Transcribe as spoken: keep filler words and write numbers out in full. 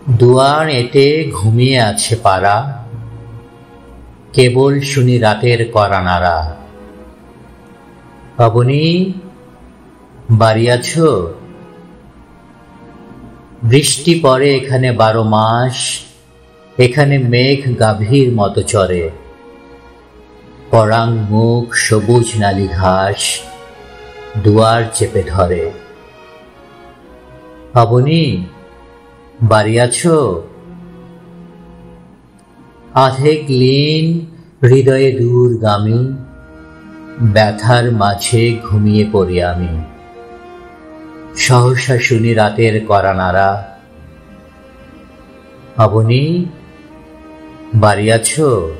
দুয়ার এঁটে ঘুমিয়ে আছে পাড়া, কেবল শুনি রাতের কড়া নাড়া। পাবনি, বাড়ি আছো? বৃষ্টি পড়ে এখানে বারো মাস, এখানে মেঘ গাভীর মতো চরে। পরাং মুখ সবুজ নালি ঘাস দুয়ার চেপে ধরে। পাবনি, বাড়ি আছো? আধেক লীন হৃদয়ে দূরগামী, ব্যথার মাঝে ঘুমিয়ে পড়ি আমি। সহসা শুনি রাতের কড়া নাড়া। পাবনি, বাড়ি আছো?